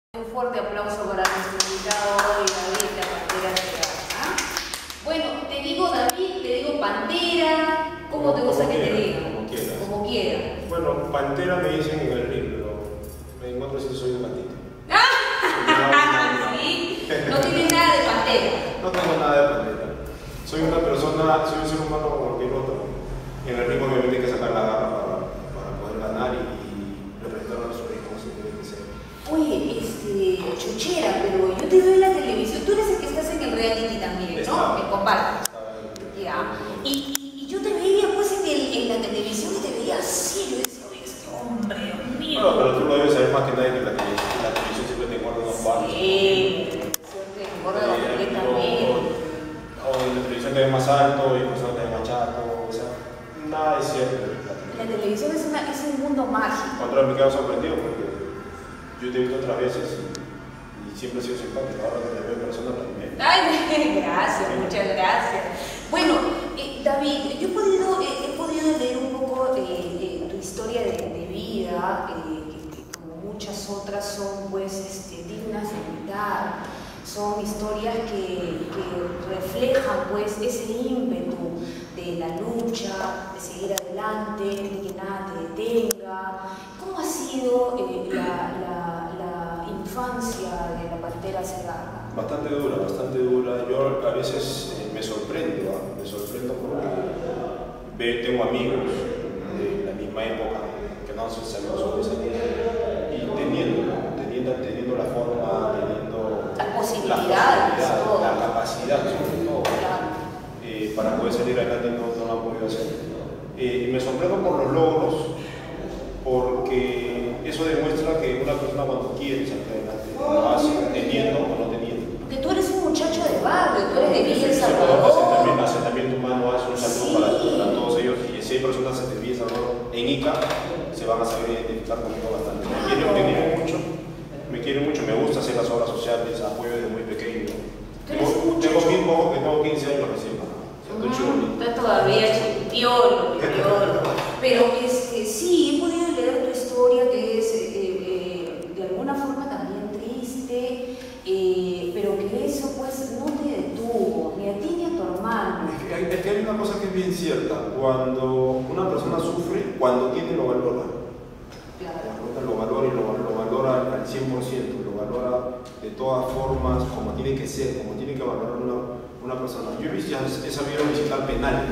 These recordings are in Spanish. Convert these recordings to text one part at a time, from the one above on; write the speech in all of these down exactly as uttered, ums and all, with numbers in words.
Un fuerte aplauso para nuestro invitado hoy, David, la Pantera Negra. ¿Ah? Bueno, te digo David, te digo Pantera, ¿cómo te gusta que te diga? Como quieras. Como quiera. Bueno, Pantera me dicen en el ring, pero en otros sí soy un gatito. ¡Ah! ¿Sí? No tienes nada de Pantera. No tengo nada de Pantera. Soy una persona, soy un ser humano como cualquier otro. En el ring obviamente hay que sacar la garra para, para poder ganar y, y representar a nuestro ring como se tiene que ser. Oye, este, Chuchera, pero yo te veo en la televisión, tú eres el que estás en el reality también, ¿no? Estaba. Me compartes. Ya. Y, y, y yo te veía pues en, el, en la televisión y te veía así, yo decía, oye, este hombre, Dios mío. Bueno, pero tú lo debes saber más que nadie que la, televisión, la televisión siempre te guarda unos palos. Sí, siempre engorda completamente. O en la televisión te ve más alto y en persona te ve más chato, o sea, nada es cierto. La televisión es, una, es un mundo mágico. Otra vez me quedo sorprendido porque yo te he visto otras veces y, y siempre he sido simpático, ahora que te veo en persona también. Ay, gracias, muchas gracias. Bueno, eh, David, yo he podido, eh, he podido leer un poco eh, eh, tu historia de, de vida, eh, que, que como muchas otras son pues este, dignas de imitar, son historias que, que reflejan pues ese ímpetu de la lucha, de seguir adelante, de que nada te detenga. ¿Cómo ha sido eh, la, la, la infancia de la Pantera Segarra? Bastante dura, bastante dura. Yo a veces eh, me sorprendo, ¿eh? me sorprendo porque ve, tengo amigos de la misma época que no han salido sobre esa vida y teniendo, teniendo, teniendo la forma, teniendo las posibilidades, la, posibilidad, todo. la capacidad sobre todo, Claro. eh, para poder salir adelante no, no lo han podido hacer. Eh, y me sorprendo por los logros, porque eso demuestra que una persona cuando quiere salir adelante lo hace, teniendo o no teniendo. Porque tú eres un muchacho de barrio, tú eres de Villa El Salvador. Salvador. Asentamiento humano, hace un saludo Sí. para, para todos ellos. Y si hay personas de Villa El Salvador en Ica, se van a saber identificar conmigo bastante. Me quieren, me quieren mucho, me quieren mucho, me gusta hacer las obras sociales, apoyo desde muy pequeño. Tengo, tengo, tengo, tengo quince años recién. Estoy chulo. Está todavía chipiolo, chipiolo. Pero este, sí, he podido leer tu historia que es eh, eh, de alguna forma también triste, eh, pero que eso pues no te detuvo, ni a ti ni a tu hermano. Es que, hay, es que hay una cosa que es bien cierta. Cuando una persona sufre, cuando tiene lo valora. Claro. Lo valora y lo, lo valora al cien por ciento, lo valora de todas formas, como tiene que ser, como tiene que valorar una, una persona. Yo he, visto, he sabido visitar penales.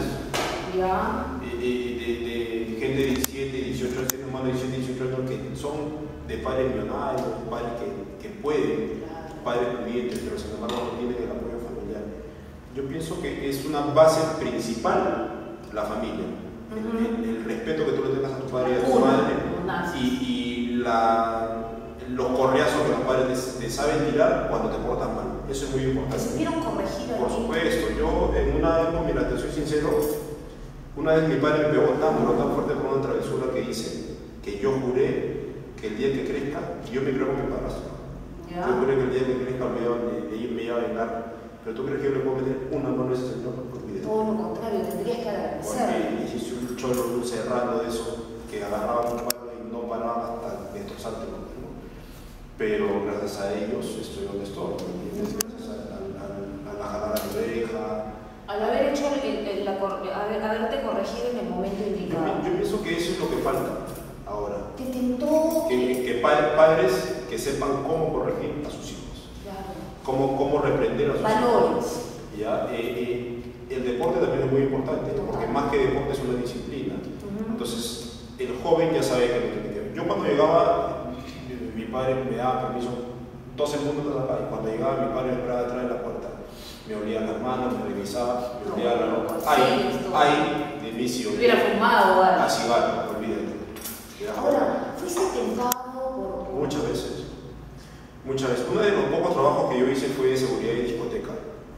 Ya. De, de, de gente de diecisiete, dieciocho años, hermanos de diecisiete, dieciocho años que son de padres millonarios, padres que, que pueden, padres pudientes, pero sin embargo no tienen el apoyo familiar. Yo pienso que es una base principal la familia, uh-huh. el, el, el respeto que tú le tengas a tu padre y a tu madre, y, y la, los correazos que los padres te, te saben tirar cuando te portan mal. Eso es muy importante. ¿Te supieron corregir a Por ti? supuesto, yo en una época, mira, te soy sincero, una vez mi padre me pegó tan duro, tan fuerte con una travesura que hice, que yo juré que el día que crezca, yo me creo con mi padrastro. Yeah. Yo juré que el día que crezca me iba, me, me iba a vengar. Pero tú crees que yo le puedo meter una mano a ese señor por mi Todo lo contrario, tendrías que agradecer. Porque hice un cholo, un serrano de eso, que agarraba un palo y no paraba hasta destrozarte. ¿No? Pero gracias a ellos estoy donde estoy. Gracias a, a, a, a la jalada de oreja. Al haber hecho el, el, la, haber, haberte corregido en el momento indicado. Yo, yo pienso que eso es lo que falta ahora. Te tentó. Que, que padres que sepan cómo corregir a sus hijos. Claro. Cómo, cómo reprender a sus Valores. hijos. ¿Ya? Eh, eh, el deporte también es muy importante, porque más que deporte es una disciplina. Uh-huh. Entonces, el joven ya sabe que no tiene que ver. Yo cuando llegaba, mi padre me daba permiso doce minutos de la calle. Cuando llegaba, mi padre me esperaba detrás de la puerta. Me olía las manos, me revisaba, me olía la ropa. Ay, ay, de mí si olía. Hubiera fumado, ¿vale? A cigarro, olvídate. Ahora, ¿fuiste tentado por...? Muchas veces. Muchas veces. Uno de los pocos trabajos que yo hice fue de seguridad de discoteca.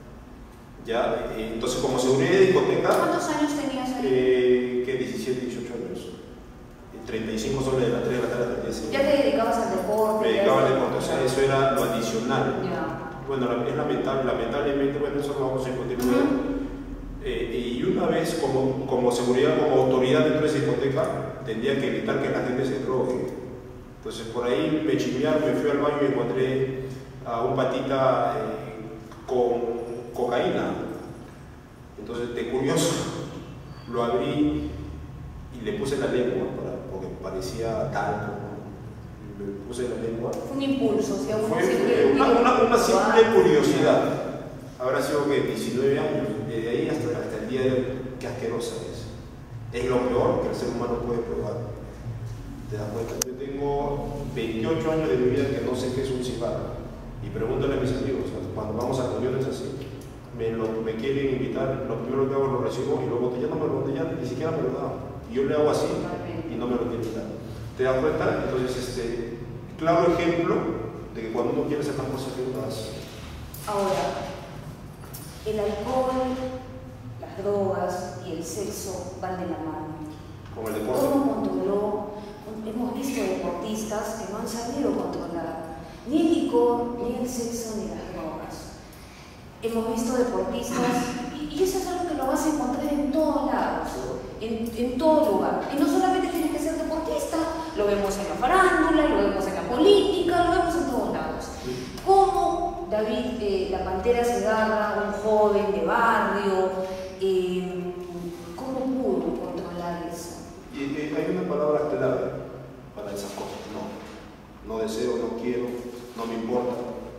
¿Ya? Entonces, como seguridad de discoteca... ¿Cuántos años tenías ahí? Eh, que diecisiete, dieciocho años. treinta y cinco soles de las tres de la tarde hasta el día. ¿Ya te dedicabas al deporte? Me dedicaba al deporte, o sea, eso era lo adicional. Ya. Bueno, es lamentable, lamentablemente, bueno, eso lo vamos a encontrar. Uh-huh. eh, y una vez, como, como seguridad, como autoridad dentro de esa discoteca, tendría que evitar que la gente se drogue. Entonces por ahí me chismearon, me fui al baño y encontré a un patita eh, con cocaína. Entonces de curioso lo abrí y le puse la lengua para, porque parecía talco. Le puse la lengua. Fue un impulso, o sea, uno Fue siempre una, una, una simple ah, curiosidad. Habrá sido que diecinueve años, desde ahí hasta, hasta el día de hoy, qué asquerosa es. Es lo peor que el ser humano puede probar. ¿Te das cuenta? Yo tengo veintiocho años de mi vida que no sé qué es un cigarro. Y pregúntale a mis amigos, cuando vamos a reuniones así, me, lo, me quieren invitar, lo primero que hago lo recibo y luego ya no me lo ya ni siquiera me lo dan. Y yo le hago así y no me lo quieren dar. ¿Te das cuenta? Entonces, este, claro ejemplo de que cuando uno quiere hacer las cosas que uno hace. Ahora, el alcohol, las drogas y el sexo van de la mano. Como el deporte. ¿Cómo controló? Hemos visto deportistas que no han sabido controlar ni el licor, ni el sexo, ni las drogas. Hemos visto deportistas, y, y eso es algo que lo vas a encontrar en todos lados, en, en todo lugar. Y no solamente tienes que ser deportista, lo vemos en la farándula, lo vemos en la política, lo vemos en todos lados. ¿Cómo David, eh, la Pantera Segarra, un joven de barrio, eh, cómo pudo controlar eso? Y, y hay una palabra clave para esas cosas. No. No deseo, no quiero, no me importa.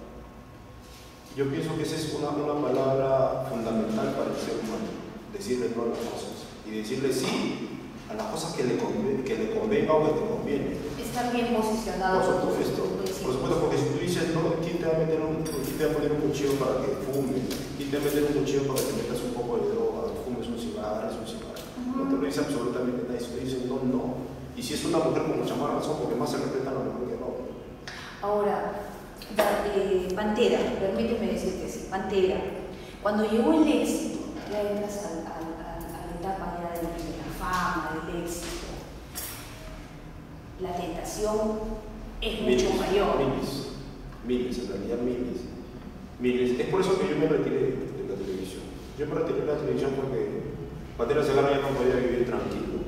Yo pienso que esa es una, una palabra fundamental para el ser humano. Decirle no a las cosas. Y decirle sí a las cosas que le convenga, que le convenga o que te conviene. Estar bien posicionado. Por supuesto, por supuesto, porque si tú dices, no, ¿quién te va a meter un, quién te va a poner un cuchillo para que fume? ¿Quién te va a meter un cuchillo para que te metas un poco de droga? Fumes un cigarro, es un cigarro. No te lo dice absolutamente nadie, si te dicen no, no. Y si es una mujer con mucha más razón, porque más se respeta a la mujer que el hombre. Ahora, eh, Pantera, permíteme decirte así, Pantera, cuando llegó el éxito, ya entras a, a, a, a la etapa ya de, de la fama, del éxito, la tentación es miles, mucho mayor. Miles, miles, en realidad miles. Miles. Es por eso que yo me retiré de la televisión. Yo me retiré de la televisión porque Pantera Segarra ya no podía vivir tranquilo.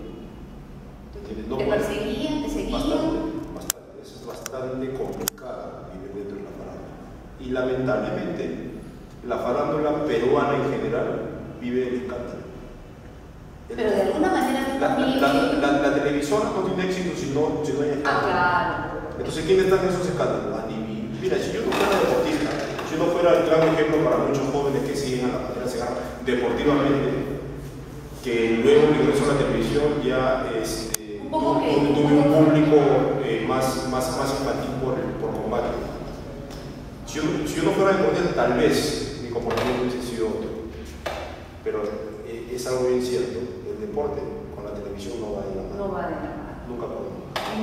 No ¿Te puede, perseguían? ¿Te seguían? Bastante, bastante. Es bastante complicado vivir dentro de la farándula. Y lamentablemente, la farándula peruana en general vive el escándalo. Pero de alguna manera la, también... La, la, la, la televisora no tiene éxito si no, si no hay escándalo. Ah, claro. Entonces, ¿quién está en esos escándalos? A mí. Mira, si yo no fuera deportista, si yo no fuera el claro ejemplo para muchos jóvenes que siguen a la Pantera Segarra deportivamente, que luego de ingreso a la televisión ya este, tuve un, un público eh, más, más, más infantil por, por combate. Si yo, si yo no fuera deportista, tal vez mi comportamiento hubiese sido otro. Pero eh, es algo bien cierto, el deporte con la televisión no va de la mano. No va de la mano. Nunca puede.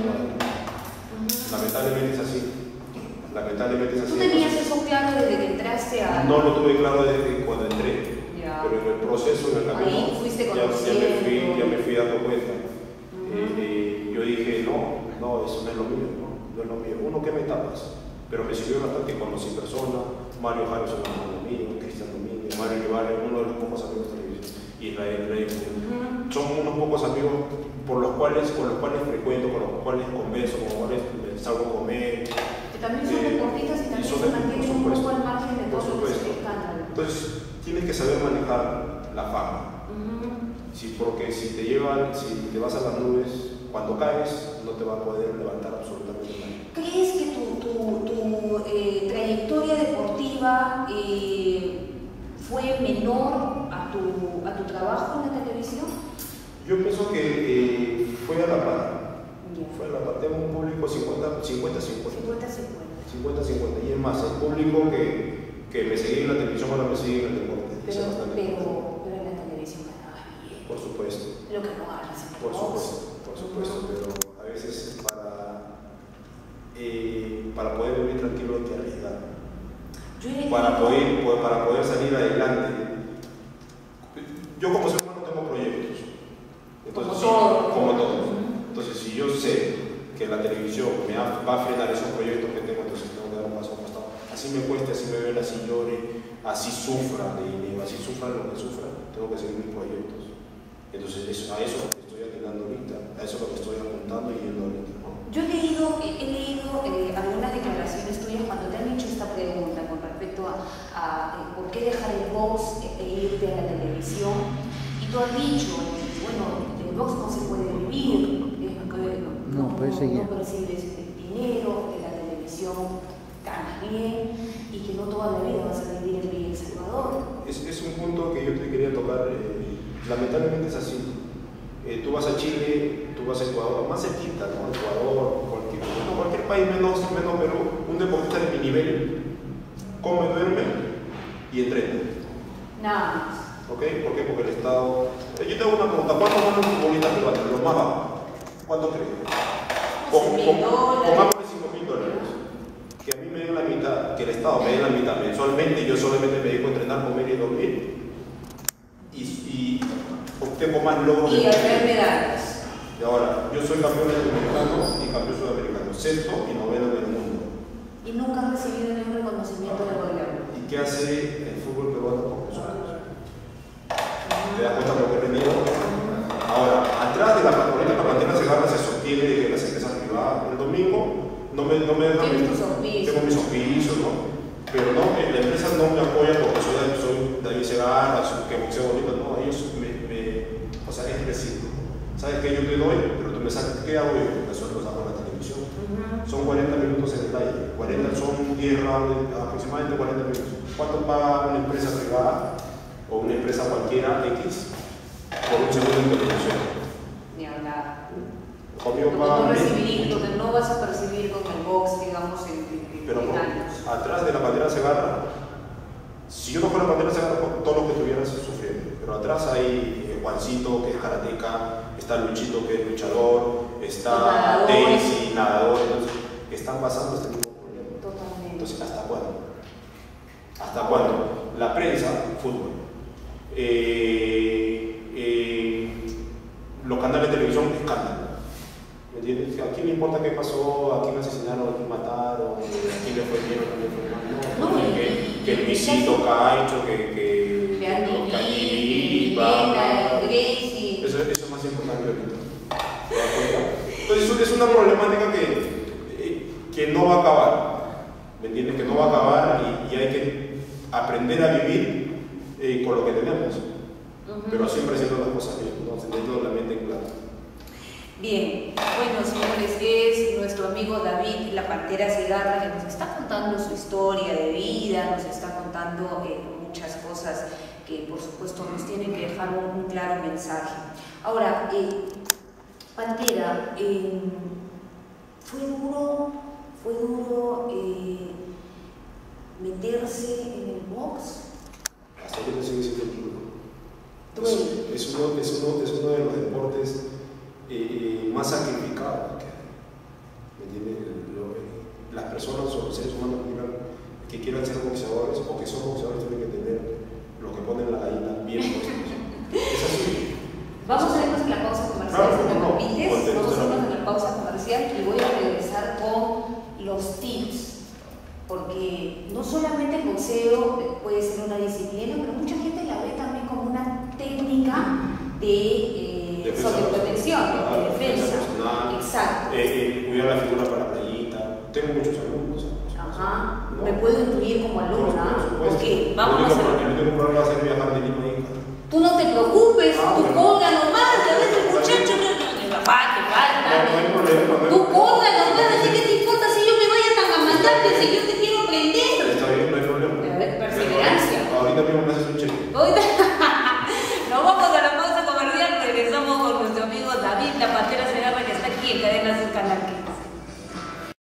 Lamentablemente es así. Lamentablemente es así. ¿Tú tenías eso claro desde que entraste a...? No lo tuve claro desde cuando entré. Ya. Pero en el proceso, en el camino, ahí fuiste ya, ya, me fui, ya me fui dando cuenta. Uh-huh. eh, eh, yo dije, no, no, eso no es lo mío, no, no es lo mío. Uno, ¿qué me tapas? Pero me sirvió bastante, conocí personas, Mario Jaro es un hermano mío, Cristian Domínguez, Mario Guevara, uno de los pocos amigos de televisión, Israel Rey. Uh-huh. Son unos pocos amigos por los cuales, con los cuales frecuento, con los cuales converso, con los cuales salgo a comer. Que también son eh, deportistas y también se mantienen un poco al margen de todo lo que es el escándalo. Entonces, tienes que saber manejar la fama. Uh-huh. Sí, porque si te llevan, si te vas a las nubes, cuando caes no te va a poder levantar absolutamente nada. ¿Crees que tu, tu, tu eh, trayectoria deportiva eh, fue menor a tu, a tu trabajo en la televisión? Yo pienso que eh, fue a la par. Yeah. Fue a la par. Tengo un público cincuenta cincuenta. cincuenta cincuenta. Y es más, el público que, que me seguía en la televisión ahora me sigue en el deporte. Pero, pero, pero en la televisión ganabas bien. Por supuesto. Lo que no ganas en Por supuesto, por supuesto, uh-huh. Pero a veces para, eh, para poder vivir tranquilo hay que arriesgar. Para poder, para poder salir adelante. Yo como ser humano tengo proyectos. Entonces, como sí, todo. Como todos. Entonces, si yo sé que la televisión me va a frenar esos proyectos que tengo, entonces tengo que dar un paso a un costado. Así me cueste, así me duele, así llore, así sufra de dinero, así sufra lo que sufra, tengo que seguir mis proyectos. Entonces, eso, a eso es lo que estoy atinando ahorita, a eso es lo que estoy apuntando y yendo ahorita, ¿no? Yo he leído he, he leído eh, algunas declaraciones tuyas cuando te han hecho esta pregunta con respecto a, a eh, por qué dejar el box e, e irte a la televisión. Y tú has dicho, bueno, del box no se puede vivir, eh, no, no, no, no percibes dinero, de la televisión ganas bien y que no toda la vida vas a vivir en El Salvador. Es, es un punto que yo te quería tocar. Eh, lamentablemente es así. Eh, tú vas a Chile, tú vas a Ecuador, más cerquita, ¿no? Ecuador, cualquier, bueno, cualquier país menos, menos Perú, un deportista de mi nivel come, duerme y entrena. Nada más. ¿Ok? ¿Por qué? Porque el Estado... Eh, yo te hago una pregunta, ¿cuánto gana un futbolista peruano? Lo más bajo. ¿Cuánto crees? Con, con, pongámosle cinco mil dólares. Que a mí me den la mitad, que el Estado me dé la mitad mensualmente y yo solamente me dedico a entrenar, comer y dormir. Y, y obtengo más logros. Y hacer medallas. Y ahora, yo soy campeón latinoamericano y campeón sudamericano, sexto y noveno en el mundo. Y nunca has recibido ningún reconocimiento del gobierno. ¿Y qué hace el fútbol peruano con nosotros? ¿Te das cuenta de lo que he venido? Ahora, atrás de la ahorita la bandera se gana, se sostiene de las empresas privadas. El domingo no me, no me dejan. Tienes tus auspicios. Tengo mis auspicios, ¿no? Pero no, la empresa no me apoya porque soy, soy David Segarra, que boxeo bonito, no, ellos me, me o sea, es decir, sabes que yo te doy, pero tú me sacas, ¿qué hago yo? Porque eso lo hago en la televisión. Uh-huh. Son cuarenta minutos en el aire, cuarenta son diez rounds, aproximadamente cuarenta minutos. ¿Cuánto paga una empresa privada o una empresa cualquiera X por un segundo de televisión? Ni hablar. Conmigo Lo que, pagan no recibir, lo que no vas a percibir con el box, digamos, en, en, pero en por, años. atrás de la bandera Segarra, si yo no fuera bandera Segarra, todos los que estuvieran sufriendo. Pero atrás hay eh, Juancito, que es karateca, está Luchito, que es luchador, está Daisy, nadador, entonces, que están pasando este mismo problema. Totalmente. Entonces, ¿hasta cuándo? ¿Hasta cuándo? La prensa, fútbol. Eh, eh, los canales de televisión, escándalo. ¿Me entiendes? ¿A quién le importa qué pasó? ¿A quién asesinaron? ¿A quién mataron? ¿A quién le fue bien? ¿A quién le fue mal? No, no, que, que Luisito Caicho, que, que, que Anilí, Gracie. Eso, eso es más importante ahorita. Entonces, es una problemática que, que no va a acabar. ¿Me entiendes? Que no va a acabar y, y hay que aprender a vivir eh, con lo que tenemos. Uh-huh. Pero siempre haciendo las cosas bien, ¿no? Teniendo la mente en claro. Bien, bueno señores, es nuestro amigo David La Pantera Segarra que nos está contando su historia de vida, nos está contando eh, muchas cosas que por supuesto nos tienen que dejar un, un claro mensaje. Ahora, eh, Pantera, eh, fue duro, fue duro eh, meterse en el box. Hasta ahorita sigue siendo duro. Duele. Es, es, uno, es, uno, es uno de los deportes Eh, más sacrificado que hay. ¿Me entiendes? Lo, eh, las personas o los seres humanos que quieran, que quieran ser boxeadores o que son boxeadores tienen que tener lo que ponen la gallina bien puestos. Es así. Vamos a irnos a la pausa comercial, claro, si me no, permites. no, Vamos a irnos a la pausa comercial y voy a regresar con los tips. Porque no solamente el boxeo puede ser una disciplina, pero mucha gente la ve también como una técnica de eh, sobreprotección, de, de defensa. Personal, exacto. Eh, eh, cuidar la figura para la playita. Tengo muchos alumnos. Ajá. ¿No? Me puedo incluir como alumna. Ok, vamos a hacer. El único problema va a ser viajar de Lima a Ica. Tú no te preocupes, ah, tú bueno. corra nomás, ya ves el muchacho, el papá, te falta. No, no hay problema. No tú corra nomás, así que te importa si yo me vaya tan a matarte, si yo te quiero prender. Está bien, no hay problema. A ver, perseverancia. Ahorita mismo me haces un cheque. Ahorita. Nos vamos a la pausa comercial, regresamos con nuestro amigo David La Pantera Segarra que está aquí en Cadena